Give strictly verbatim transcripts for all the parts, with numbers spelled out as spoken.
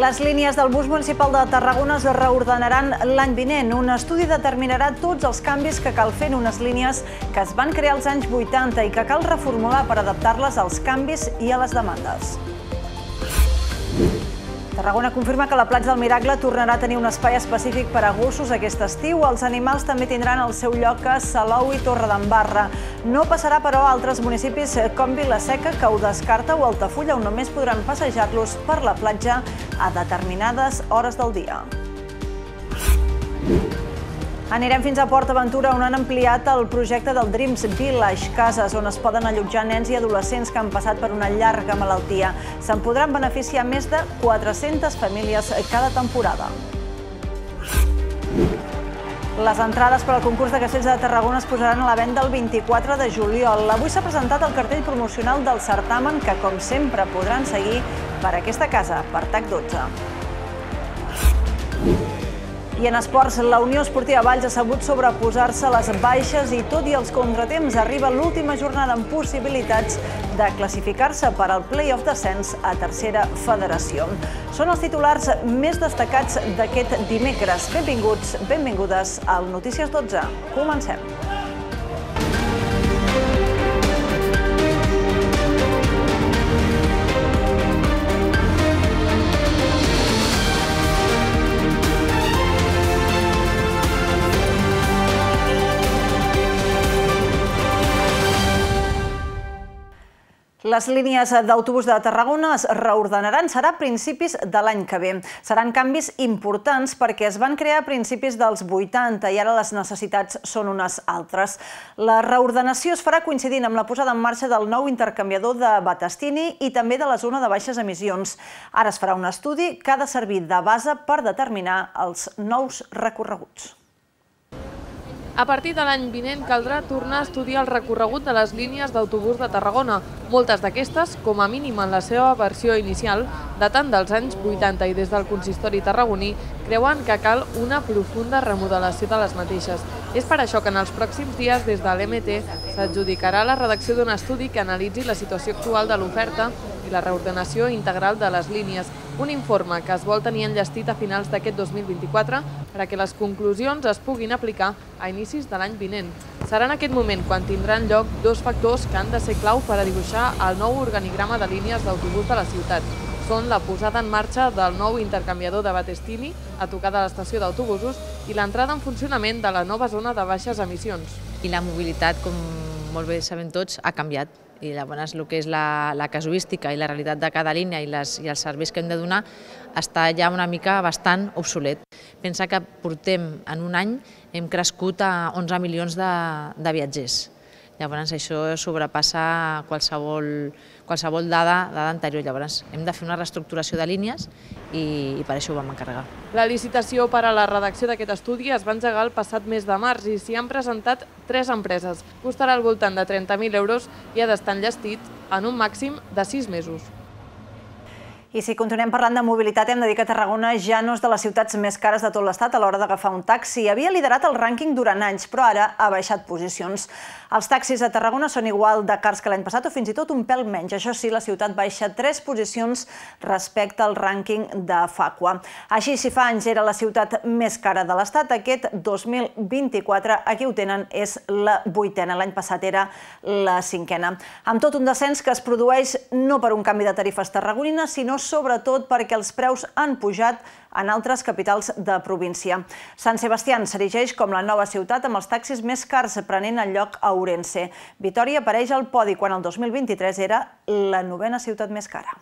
Les línies del bus municipal de Tarragona es reordenaran l'any vinent. Un estudi determinarà tots els canvis que cal fer en unes línies que es van crear als anys vuitanta i que cal reformular per adaptar-les als canvis i a les demandes. Tarragona confirma que la platja del Miracle tornarà a tenir un espai específic per a gossos aquest estiu. Els animals també tindran el seu lloc a Salou i Torredembarra. No passarà, però, a altres municipis com Vila-seca, que ho descarta, o Altafulla, on només podran passejar-los per la platja a determinades hores del dia. Anirem fins a PortAventura, on han ampliat el projecte del Dreams Village, cases on es poden allotjar nens i adolescents que han passat per una llarga malaltia. Se'n podran beneficiar més de quatre-centes famílies cada temporada. Les entrades per al concurs de castells de Tarragona es posaran a la venda el vint-i-quatre de juliol. Avui s'ha presentat el cartell promocional del certamen que, com sempre, podran seguir per aquesta casa, per T A C dotze. I en esports, la Unió Esportiva Valls ha sabut sobreposar-se a les baixes i, tot i els contratemps, arriba l'última jornada amb possibilitats de classificar-se per al play-off d'ascens a tercera federació. Són els titulars més destacats d'aquest dimecres. Benvinguts, benvingudes al Notícies dotze. Comencem. Les línies d'autobús de Tarragona es reordenaran, serà a principis de l'any que ve. Seran canvis importants perquè es van crear a principis dels vuitanta i ara les necessitats són unes altres. La reordenació es farà coincidint amb la posada en marxa del nou intercanviador de Battestini i també de la zona de baixes emissions. Ara es farà un estudi que ha de servir de base per determinar els nous recorreguts. A partir de l'any vinent caldrà tornar a estudiar el recorregut de les línies d'autobús de Tarragona. Moltes d'aquestes, com a mínim en la seva versió inicial, datant dels anys vuitanta i des del consistori tarragoní, creuen que cal una profunda remodelació de les mateixes. És per això que en els pròxims dies, des de l'M T, s'adjudicarà la redacció d'un estudi que analitzi la situació actual de l'oferta i la reordenació integral de les línies. Un informe que es vol tenir enllestit a finals d'aquest dos mil vint-i-quatre perquè les conclusions es puguin aplicar a inicis de l'any vinent. Serà en aquest moment quan tindran lloc dos factors que han de ser clau per a dibuixar el nou organigrama de línies d'autobús de la ciutat. Són la posada en marxa del nou intercanviador de Battestini, a tocar de l'estació d'autobusos, i l'entrada en funcionament de la nova zona de baixes emissions. I la mobilitat, com molt bé sabem tots, ha canviat. I llavors el que és la, la casuística i la realitat de cada línia i, les, i els serveis que hem de donar està ja una mica bastant obsolet. Pensa que portem en un any, hem crescut a onze milions de, de viatgers. Llavors això sobrepassa qualsevol, qualsevol dada, dada anterior. Llavors hem de fer una reestructuració de línies i, i per això ho vam encarregar. La licitació per a la redacció d'aquest estudi es va engegar el passat mes de març i s'hi han presentat tres empreses. Costarà al voltant de trenta mil euros i ha d'estar enllestit en un màxim de sis mesos. I si continuem parlant de mobilitat, hem de dir que Tarragona ja no és de les ciutats més cares de tot l'estat a l'hora d'agafar un taxi. Havia liderat el rànquing durant anys, però ara ha baixat posicions. Els taxis a Tarragona són igual de cars que l'any passat o fins i tot un pèl menys. Això sí, la ciutat baixa tres posicions respecte al rànquing de Facua. Així, si fa anys era la ciutat més cara de l'estat, aquest dos mil vint-i-quatre, aquí ho tenen, és la vuitena. L'any passat era la cinquena. Amb tot un descens que es produeix no per un canvi de tarifes tarragonines, sinó sobretot perquè els preus han pujat en altres capitals de província. Sant Sebastián s'erigeix com la nova ciutat amb els taxis més cars, prenent el lloc a Ourense. Vitòria apareix al podi quan el dos mil vint-i-tres era la novena ciutat més cara.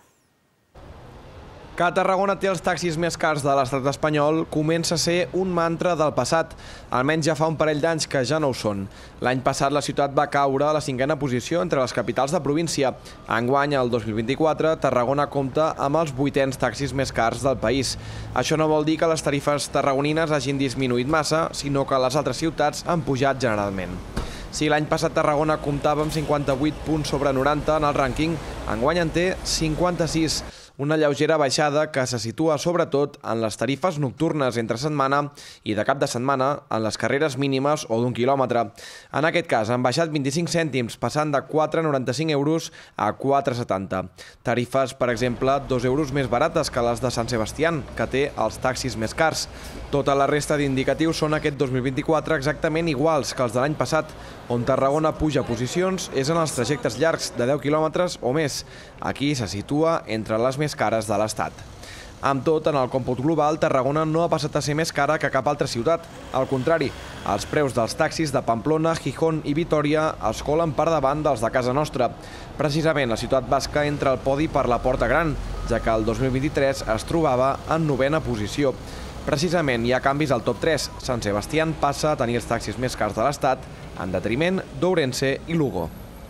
Que Tarragona té els taxis més cars de l'estat espanyol comença a ser un mantra del passat. Almenys ja fa un parell d'anys que ja no ho són. L'any passat la ciutat va caure a la cinquena posició entre les capitals de província. Enguany, el dos mil vint-i-quatre, Tarragona compta amb els vuitens taxis més cars del país. Això no vol dir que les tarifes tarragonines hagin disminuït massa, sinó que les altres ciutats han pujat generalment. Si l'any passat Tarragona comptava amb cinquanta-vuit punts sobre noranta en el rànquing, enguany en té cinquanta-sis. una lleugera baixada que se situa sobretot en les tarifes nocturnes entre setmana i de cap de setmana en les carreres mínimes o d'un quilòmetre. En aquest cas han baixat vint-i-cinc cèntims, passant de quatre coma noranta-cinc euros a quatre coma setanta. Tarifes, per exemple, dos euros més barates que les de Sant Sebastián, que té els taxis més cars. Tota la resta d'indicatius són aquest dos mil vint-i-quatre exactament iguals que els de l'any passat. On Tarragona puja posicions és en els trajectes llargs de deu quilòmetres o més. Aquí se situa entre les més cares de l'Estat. Amb tot, en el còmput global, Tarragona no ha passat a ser més cara que cap altra ciutat. Al contrari, els preus dels taxis de Pamplona, Gijón i Vitòria es colen per davant dels de casa nostra. Precisament, la ciutat basca entra al podi per la Porta Gran, ja que el dos mil vint-i-tres es trobava en novena posició. Precisament hi ha canvis al top tres. Sant Sebastián passa a tenir els taxis més cars de l'Estat, en detriment d'Ourense i Lugo.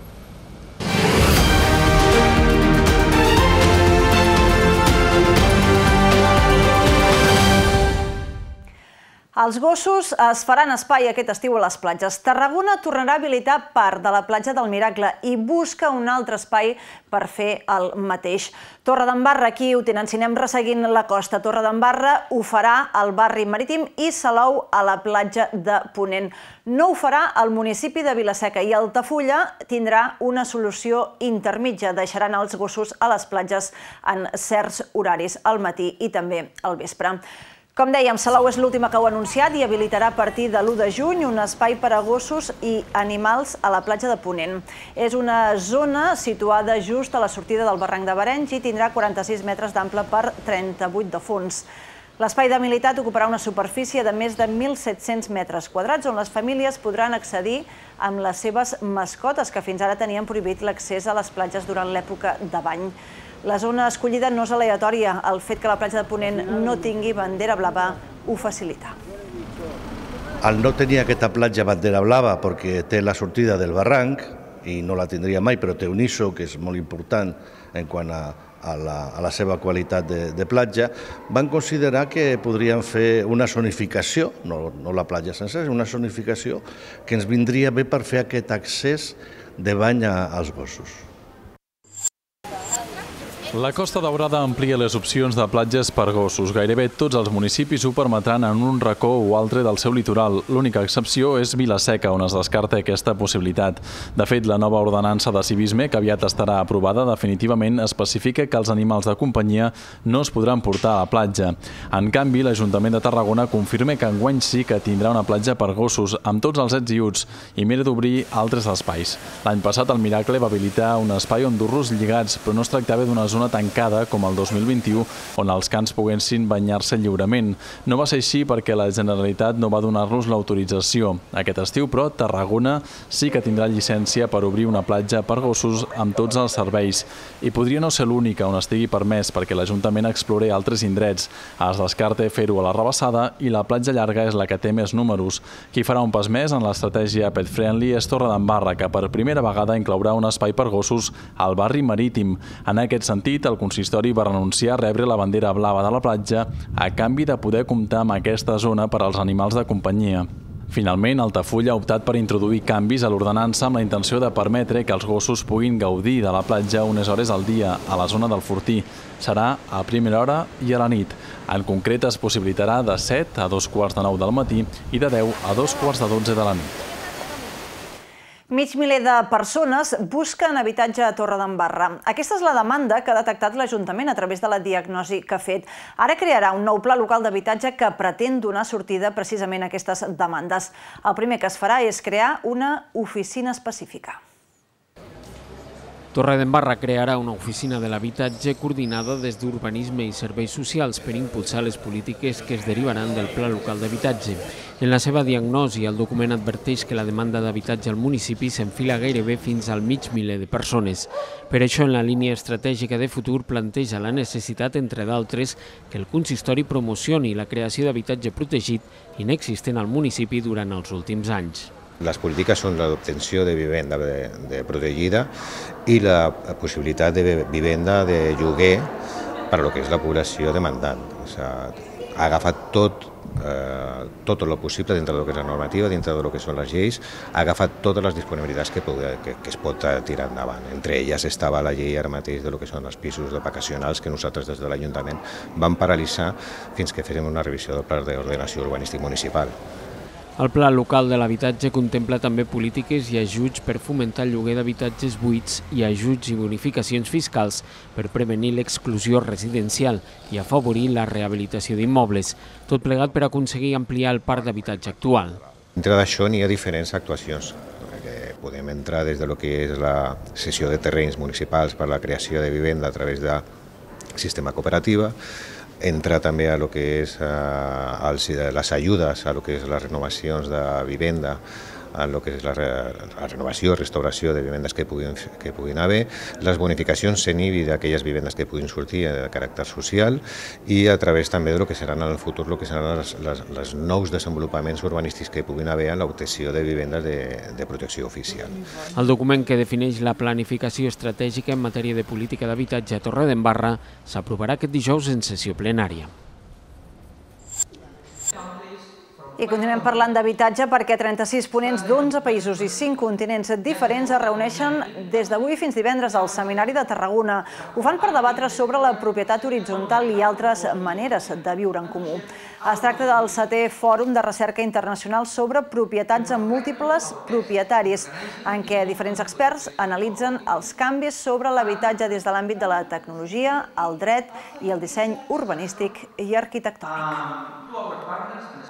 Els gossos es faran espai aquest estiu a les platges. Tarragona tornarà a habilitar part de la platja del Miracle i busca un altre espai per fer el mateix. Torredembarra, aquí ho t'encinem resseguint la costa. Torredembarra ho farà al barri marítim i Salou a la platja de Ponent. No ho farà al municipi de Vila-seca i Altafulla tindrà una solució intermitja. Deixaran els gossos a les platges en certs horaris, al matí i també al vespre. Com dèiem, Salou és l'última que ho ha anunciat i habilitarà a partir de l'u de juny un espai per a gossos i animals a la platja de Ponent. És una zona situada just a la sortida del barranc de Barenys i tindrà quaranta-sis metres d'ample per trenta-vuit de fons. L'espai d'habilitat ocuparà una superfície de més de mil set-cents metres quadrats on les famílies podran accedir amb les seves mascotes, que fins ara tenien prohibit l'accés a les platges durant l'època de bany. La zona escollida no és aleatòria. El fet que la platja de Ponent no tingui bandera blava ho facilita. Al no tenir aquesta platja bandera blava, perquè té la sortida del barranc, i no la tindria mai, però té un I S O, que és molt important en quant a, a, la, a la seva qualitat de, de platja, van considerar que podrien fer una zonificació, no, no la platja sencera, una zonificació que ens vindria bé per fer aquest accés de bany als gossos. La Costa Daurada amplia les opcions de platges per gossos. Gairebé tots els municipis ho permetran en un racó o altre del seu litoral. L'única excepció és Vila-seca, on es descarta aquesta possibilitat. De fet, la nova ordenança de civisme, que aviat estarà aprovada, definitivament especifica que els animals de companyia no es podran portar a la platja. En canvi, l'Ajuntament de Tarragona confirma que enguany sí que tindrà una platja per gossos, amb tots els ets i uts, i mira d'obrir altres espais. L'any passat, el Miracle va habilitar un espai on dur-los lligats, però no es tractava d'una zona una tancada com el dos mil vint-i-u, on els cans poguessin banyar-se lliurement. No va ser així perquè la Generalitat no va donar-los l'autorització. Aquest estiu, però, Tarragona sí que tindrà llicència per obrir una platja per gossos amb tots els serveis. I podria no ser l'única on estigui permès, perquè l'Ajuntament explore altres indrets. Es descarta fer-ho a la Rabassada i la platja llarga és la que té més números. Qui farà un pas més en l'estratègia Pet Friendly és Torredembarra, que per primera vegada inclourà un espai per gossos al barri marítim. En aquest sentit, el consistori va renunciar a rebre la bandera blava de la platja a canvi de poder comptar amb aquesta zona per als animals de companyia. Finalment, Altafulla ha optat per introduir canvis a l'ordenança amb la intenció de permetre que els gossos puguin gaudir de la platja unes hores al dia a la zona del Fortí. Serà a primera hora i a la nit. En concret, es possibilitarà de set a dos quarts de nou del matí i de deu a dos quarts de dotze de la nit. Mig miler de persones busquen habitatge a Torredembarra. Aquesta és la demanda que ha detectat l'Ajuntament a través de la diagnosi que ha fet. Ara crearà un nou pla local d'habitatge que pretén donar sortida precisament a aquestes demandes. El primer que es farà és crear una oficina específica. Torredembarra crearà una oficina de l'habitatge coordinada des d'Urbanisme i Serveis Socials per impulsar les polítiques que es derivaran del Pla Local d'Habitatge. En la seva diagnosi, el document adverteix que la demanda d'habitatge al municipi s'enfila gairebé fins al mig miler de persones. Per això, en la línia estratègica de futur, planteja la necessitat, entre d'altres, que el consistori promocioni la creació d'habitatge protegit inexistent al municipi durant els últims anys. Les polítiques són l'obtenció de vivenda de, de protegida i la possibilitat de vivenda de lloguer per a lo que és la població demandant. O sigui, ha agafat tot Eh, tot el possible dintre del que és la normativa, dintre del que són les lleis, ha agafat totes les disponibilitats que, que, que es pot tirar endavant. Entre elles estava la llei ara mateix de lo que són els pisos de vacacionals que nosaltres des de l'Ajuntament vam paralitzar fins que féssim una revisió del pla d'ordenació urbanístic municipal. El Pla Local de l'Habitatge contempla també polítiques i ajuts per fomentar el lloguer d'habitatges buits i ajuts i bonificacions fiscals per prevenir l'exclusió residencial i afavorir la rehabilitació d'immobles, tot plegat per aconseguir ampliar el parc d'habitatge actual. Dintre d'això n'hi ha diferents actuacions. Podem entrar des de lo que és la cessió de terrenys municipals per a la creació de vivenda a través del sistema cooperativa, entra també a lo que és a les ajudes, a lo que és les renovacions de vivenda, a lo que és la, la renovació, restauració de vivendes que puguin, que puguin haver, les bonificacions en I B I d'aquelles vivendes que puguin sortir de caràcter social i a través també de lo que seran en el futur lo que seran les, les, les nous desenvolupaments urbanístics que puguin haver en l'obtenció de vivendes de, de protecció oficial. El document que defineix la planificació estratègica en matèria de política d'habitatge a Torredembarra s'aprovarà aquest dijous en sessió plenària. I continuem parlant d'habitatge perquè trenta-sis ponents d'onze països i cinc continents diferents es reuneixen des d'avui fins divendres al Seminari de Tarragona. Ho fan per debatre sobre la propietat horitzontal i altres maneres de viure en comú. Es tracta del setè Fòrum de Recerca Internacional sobre propietats amb múltiples propietaris, en què diferents experts analitzen els canvis sobre l'habitatge des de l'àmbit de la tecnologia, el dret i el disseny urbanístic i arquitectònic.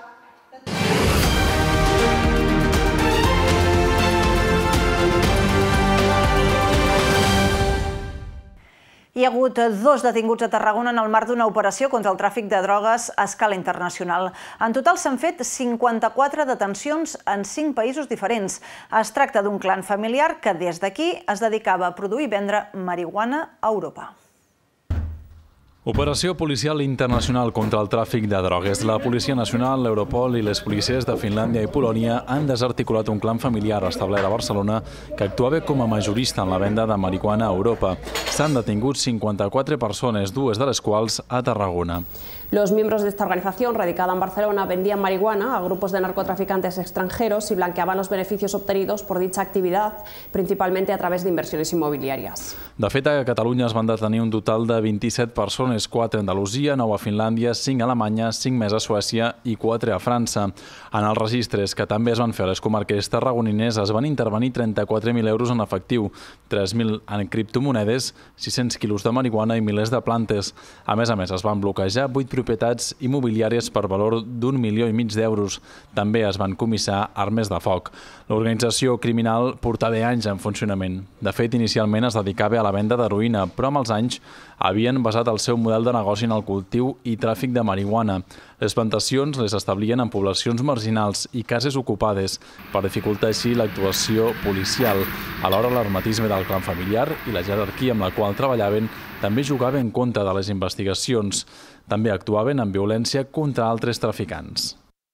Hi ha hagut dos detinguts a Tarragona en el marc d'una operació contra el tràfic de drogues a escala internacional. En total s'han fet cinquanta-quatre detencions en cinc països diferents. Es tracta d'un clan familiar que des d'aquí es dedicava a produir i vendre marihuana a Europa. Operació policial internacional contra el tràfic de drogues. La Policia Nacional, l'Europol i les policies de Finlàndia i Polònia han desarticulat un clan familiar establert a Barcelona que actuava com a majorista en la venda de marihuana a Europa. S'han detingut cinquanta-quatre persones, dues de les quals a Tarragona. Los miembros de esta organización, radicada en Barcelona, vendían marihuana a grupos de narcotraficantes extranjeros y blanqueaban los beneficios obtenidos por dicha actividad, principalmente a través de inversiones inmobiliarias. De fet, a Catalunya es van detenir un total de vint-i-set persones, quatre a Andalusia, nou a Finlàndia, cinc a Alemanya, cinc més a Suècia i quatre a França. En els registres que també es van fer a les comarques tarragonines es van intervenir trenta-quatre mil euros en efectiu, tres mil en criptomonedes, sis-cents quilos de marihuana i milers de plantes. A més a més, es van bloquejar vuit propietats immobiliàries per valor d'un milió i mig d'euros. També es van comissar armes de foc. L'organització criminal portava anys en funcionament. De fet, inicialment es dedicava a la venda d'heroïna, però amb els anys havien basat el seu model de negoci en el cultiu i tràfic de marihuana. Les plantacions les establien en poblacions marginals i cases ocupades per dificultar així l'actuació policial. Alhora, l'hermetisme del clan familiar i la jerarquia amb la qual treballaven també jugava en contra de les investigacions. També actuaven amb violència contra altres traficants.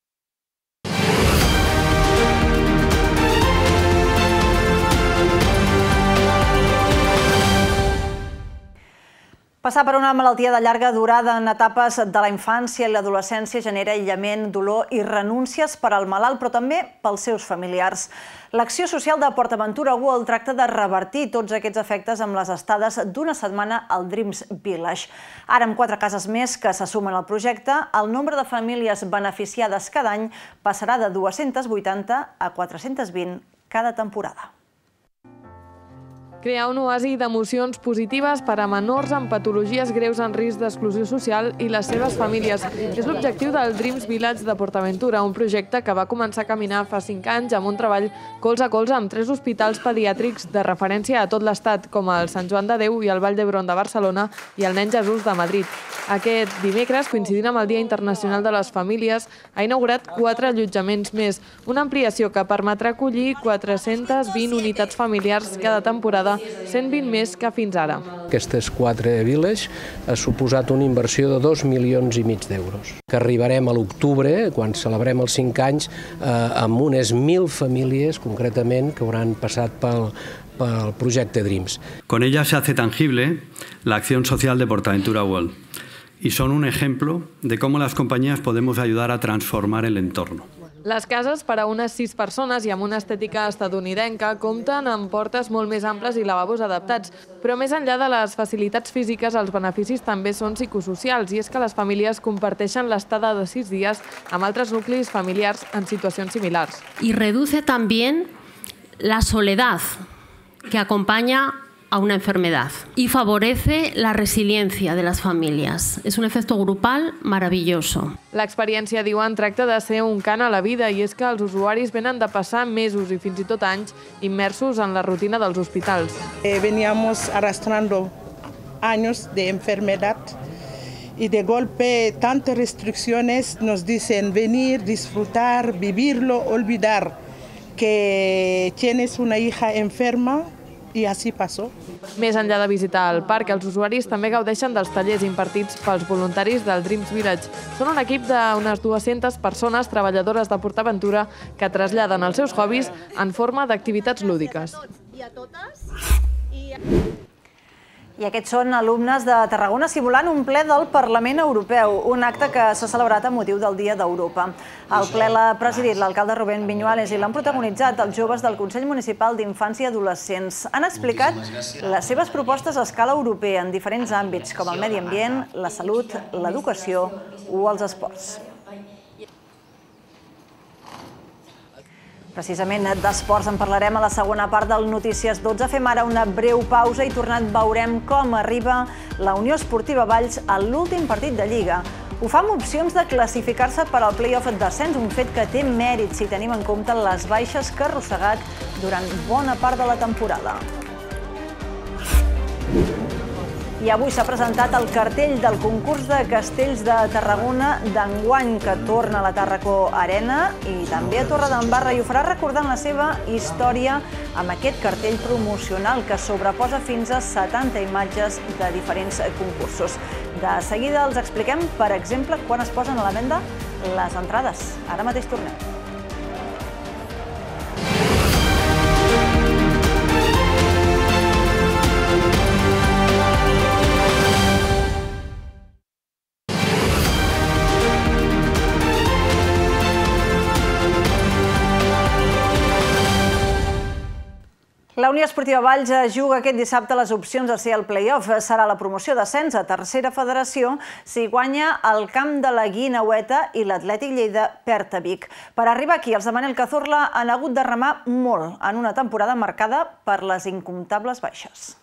Passar per una malaltia de llarga durada en etapes de la infància i l'adolescència genera aïllament, dolor i renúncies per al malalt, però també pels seus familiars. L'acció social de PortAventura World tracta de revertir tots aquests efectes amb les estades d'una setmana al Dreams Village. Ara, amb quatre cases més que se sumen al projecte, el nombre de famílies beneficiades cada any passarà de dues-centes vuitanta a quatre-centes vint cada temporada. Crear un oasi d'emocions positives per a menors amb patologies greus en risc d'exclusió social i les seves famílies. És l'objectiu del Dreams Village de PortAventura, un projecte que va començar a caminar fa cinc anys amb un treball colze a colze amb tres hospitals pediàtrics de referència a tot l'Estat, com el Sant Joan de Déu i el Vall d'Hebron de Barcelona i el Nen Jesús de Madrid. Aquest dimecres, coincidint amb el Dia Internacional de les Famílies, ha inaugurat quatre allotjaments més, una ampliació que permetrà acollir quatre-centes vint unitats familiars cada temporada, cent vint més que fins ara. Aquestes quatre viles ha suposat una inversió de dos milions i mig d'euros. Que arribarem a l'octubre, quan celebrem els cinc anys, amb unes mil famílies, concretament, que hauran passat pel pel proyecto Dreams. Con ella se hace tangible la acción social de PortAventura World, y son un ejemplo de cómo las compañías podemos ayudar a transformar el entorno. Les cases per a unes sis persones i amb una estètica estatunidenca compten amb portes molt més amples i lavabos adaptats. Però més enllà de les facilitats físiques, els beneficis també són psicosocials, i és que les famílies comparteixen l'estada de sis dies amb altres nuclis familiars en situacions similars. Y reduce también la soledad que acompaña a una enfermedad y favorece la resiliencia de las familias. Es un efecto grupal maravilloso. L'experiència, diuen, tracta de ser un cant a la vida, i és que els usuaris venen de passar mesos i fins i tot anys immersos en la rutina dels hospitals. Eh, veníamos arrastrando años de enfermedad y de golpe tantas restricciones nos dicen venir, disfrutar, vivirlo, olvidar que tienes una hija enferma. I així passó. Més enllà de visitar el parc, els usuaris també gaudeixen dels tallers impartits pels voluntaris del Dreams Village. Són un equip d'unes dues-centes persones treballadores de PortAventura que traslladen els seus hobbies en forma d'activitats lúdiques. I a totes? I aquests són alumnes de Tarragona simulant un ple del Parlament Europeu, un acte que s'ha celebrat a motiu del Dia d'Europa. El ple l'ha presidit l'alcalde Rubén Viñuales i l'han protagonitzat els joves del Consell Municipal d'Infants i Adolescents. Han explicat les seves propostes a escala europea en diferents àmbits, com el medi ambient, la salut, l'educació o els esports. Precisament d'esports en parlarem a la segona part del Notícies dotze. Fem ara una breu pausa i tornant veurem com arriba la Unió Esportiva Valls a l'últim partit de Lliga. Ho fa amb opcions de classificar-se per al play-off d'ascens, un fet que té mèrit si tenim en compte les baixes que ha arrossegat durant bona part de la temporada. I avui s'ha presentat el cartell del concurs de castells de Tarragona d'enguany, que torna a la Tàrraco Arena i també a Torredembarra, i ho farà recordant la seva història amb aquest cartell promocional que sobreposa fins a setanta imatges de diferents concursos. De seguida els expliquem, per exemple, quan es posen a la venda les entrades. Ara mateix tornem. La Unió Esportiva Valls juga aquest dissabte les opcions de ser al play-off. Serà la promoció d'ascens a tercera federació si guanya el camp de la Guineueta i l'Atlètic Lleida perd a Vic. Per arribar aquí, els de Manel Cazorla han hagut de remar molt en una temporada marcada per les incomptables baixes.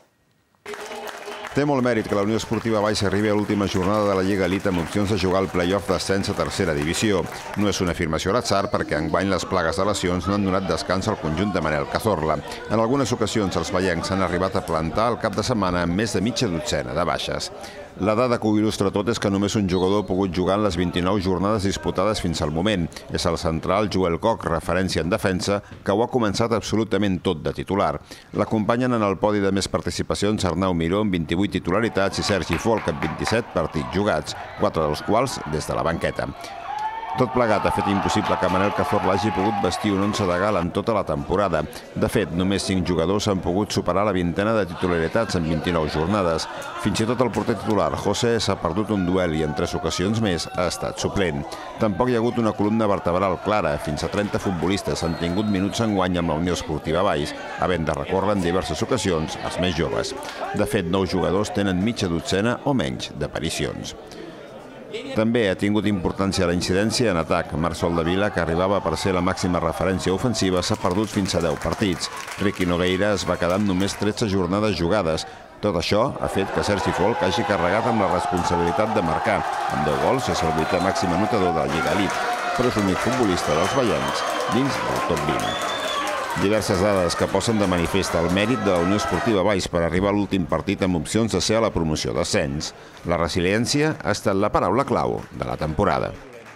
Té molt mèrit que la Unió Esportiva Valls arribi a l'última jornada de la Lliga Elite amb opcions de jugar al play-off d'ascens a tercera divisió. No és una afirmació a l'atzar perquè enguany les plagues de lesions no han donat descans al conjunt de Manel Cazorla. En algunes ocasions els vallencs han arribat a plantar el cap de setmana amb més de mitja dotzena de baixes. La dada que ho il·lustra tot és que només un jugador ha pogut jugar en les vint-i-nou jornades disputades fins al moment. És el central Joel Koch, referència en defensa, que ho ha començat absolutament tot de titular. L'acompanyen en el podi de més participacions Arnau Miró amb vint-i-vuit titularitats i Sergi Folk amb vint-i-set partits jugats, quatre dels quals des de la banqueta. Tot plegat ha fet impossible que Manel Cazorla hagi pogut vestir un once de gala en tota la temporada. De fet, només cinc jugadors han pogut superar la vintena de titularitats en vint-i-nou jornades. Fins i tot el porter titular, José, s'ha perdut un duel i en tres ocasions més ha estat suplent. Tampoc hi ha hagut una columna vertebral clara. Fins a trenta futbolistes han tingut minuts enguany amb la Unió Esportiva Valls, havent de recórrer en diverses ocasions els més joves. De fet, nou jugadors tenen mitja dotzena o menys d'aparicions. També ha tingut importància la incidència en atac. Marc Soldevila, que arribava per ser la màxima referència ofensiva, s'ha perdut fins a deu partits. Ricky Nogueira es va quedar amb només tretze jornades jugades. Tot això ha fet que Sergi Folk hagi carregat amb la responsabilitat de marcar. Amb deu gols és el vuitè màxim anotador de la Lliga Elite, però és l'únic futbolista dels vallencs dins del top vint. Diverses dades que posen de manifest el mèrit de la Unió Esportiva Valls per arribar a l'últim partit amb opcions de ser a la promoció d'ascens. La resiliència ha estat la paraula clau de la temporada.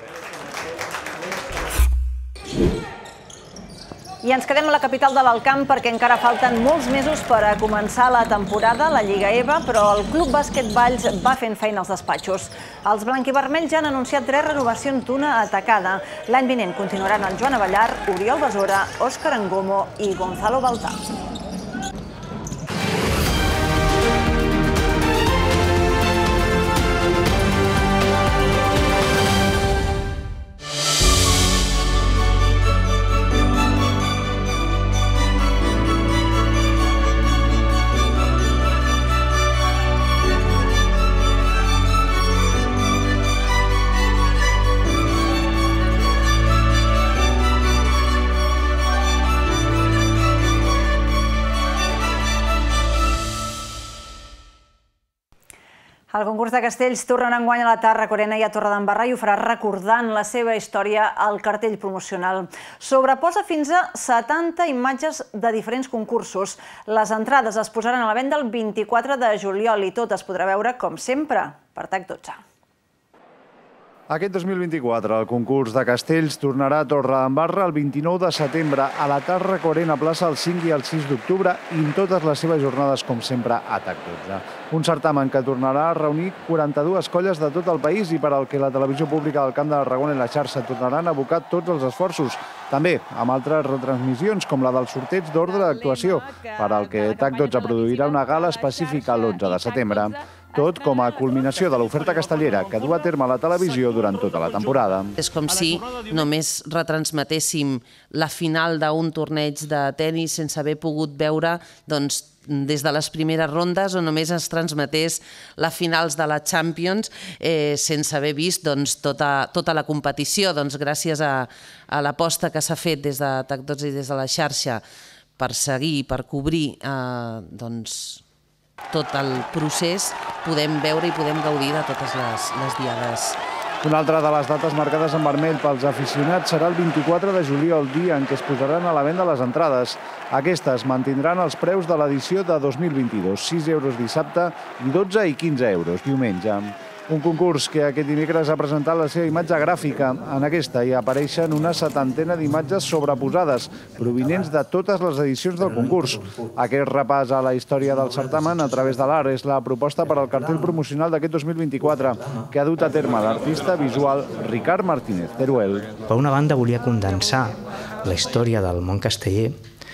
I ens quedem a la capital de l'Alt Camp perquè encara falten molts mesos per a començar la temporada, la Lliga E V A, però el Club Bàsquet Valls va fent feina als despatxos. Els blanquivermells ja han anunciat tres renovacions d'una atacada. L'any vinent continuaran el Joan Avellar, Oriol Besora, Òscar Angomo i Gonzalo Baltà. El concurs de castells tornarà enguany a la Tàrraco Arena i a Torredembarra i ho farà recordant la seva història al cartell promocional. Sobreposa fins a setanta imatges de diferents concursos. Les entrades es posaran a la venda el vint-i-quatre de juliol i tot es podrà veure, com sempre, per TAC dotze. Aquest dos mil vint-i-quatre, el concurs de castells tornarà a Torredembarra el vint-i-nou de setembre, a la Tàrraco Arena Plaça el cinc i el sis d'octubre i en totes les seves jornades, com sempre, a TAC dotze. Un certamen que tornarà a reunir quaranta-dues colles de tot el país i per al que la televisió pública del Camp de Tarragona i la xarxa tornaran a abocar tots els esforços. També amb altres retransmissions, com la del sorteig d'ordre d'actuació, per al que TAC dotze produirà una gala específica l'onze de setembre. Tot com a culminació de l'oferta castellera que du a terme la televisió durant tota la temporada. És com si només retransmetéssim la final d'un torneig de tennis sense haver pogut veure doncs, des de les primeres rondes o només es transmetés les finals de la Champions eh, sense haver vist doncs, tota, tota la competició. Doncs, gràcies a, a l'aposta que s'ha fet des de TAC dotze i des de la xarxa per seguir, per cobrir eh, doncs, tot el procés, podem veure i podem gaudir de totes les, les diades. Una altra de les dates marcades en vermell pels aficionats serà el vint-i-quatre de juliol, dia en què es posaran a la venda les entrades. Aquestes mantindran els preus de l'edició de dos mil vint-i-dos, sis euros dissabte i dotze i quinze euros diumenge. Un concurs que aquest dimecres ha presentat la seva imatge gràfica. En aquesta hi apareixen una setantena d'imatges sobreposades, provinents de totes les edicions del concurs. Aquest repàs a la història del certamen a través de l'art és la proposta per al cartell promocional d'aquest dos mil vint-i-quatre, que ha dut a terme l'artista visual Ricard Martínez Teruel. Per una banda, volia condensar la història del món casteller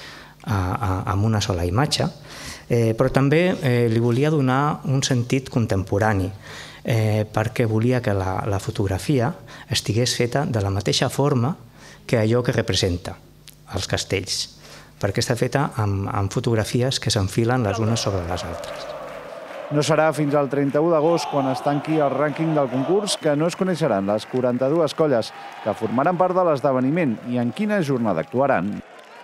amb una sola imatge, però també li volia donar un sentit contemporani, Eh, perquè volia que la, la fotografia estigués feta de la mateixa forma que allò que representa els castells, perquè està feta amb, amb fotografies que s'enfilen les unes sobre les altres. No serà fins al trenta-u d'agost quan es tanqui el rànquing del concurs que no es coneixeran les quaranta-dues colles que formaran part de l'esdeveniment i en quina jornada actuaran.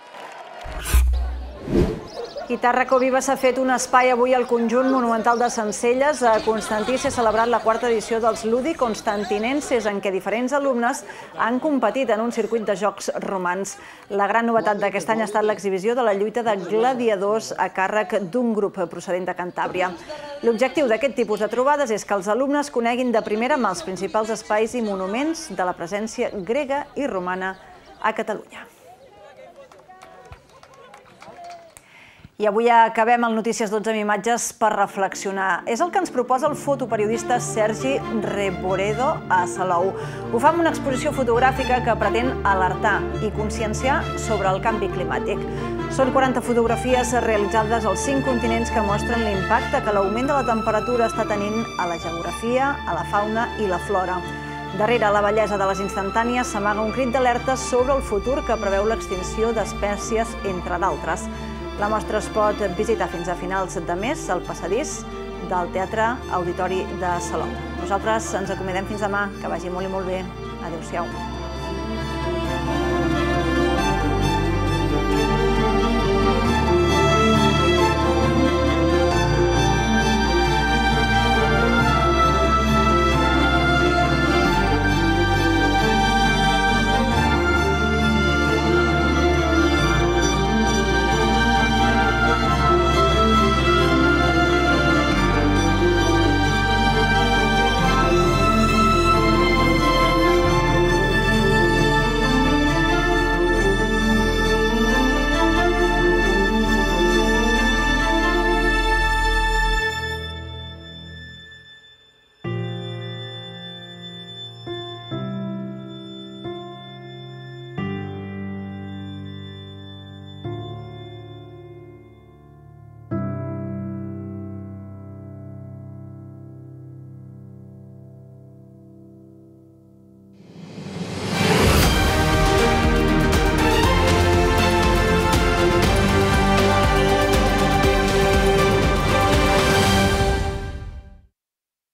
I Tàrraco Viva s'ha fet un espai avui al conjunt monumental de Sencelles. A Constantí s'ha celebrat la quarta edició dels Ludi Constantinenses, en què diferents alumnes han competit en un circuit de jocs romans. La gran novetat d'aquest any ha estat l'exhibició de la lluita de gladiadors a càrrec d'un grup procedent de Cantàbria. L'objectiu d'aquest tipus de trobades és que els alumnes coneguin de primera mà els principals espais i monuments de la presència grega i romana a Catalunya. I avui acabem el Notícies dotze amb imatges per reflexionar. És el que ens proposa el fotoperiodista Sergi Reboredo a Salou. Ho fa amb una exposició fotogràfica que pretén alertar i conscienciar sobre el canvi climàtic. Són quaranta fotografies realitzades als cinc continents que mostren l'impacte que l'augment de la temperatura està tenint a la geografia, a la fauna i la flora. Darrere la bellesa de les instantànies s'amaga un crit d'alerta sobre el futur que preveu l'extinció d'espècies, entre d'altres. La mostra es pot visitar fins a finals de mes al passadís del Teatre Auditori de Salou. Nosaltres ens acomodem fins demà, que vagi molt i molt bé. Adéu-siau.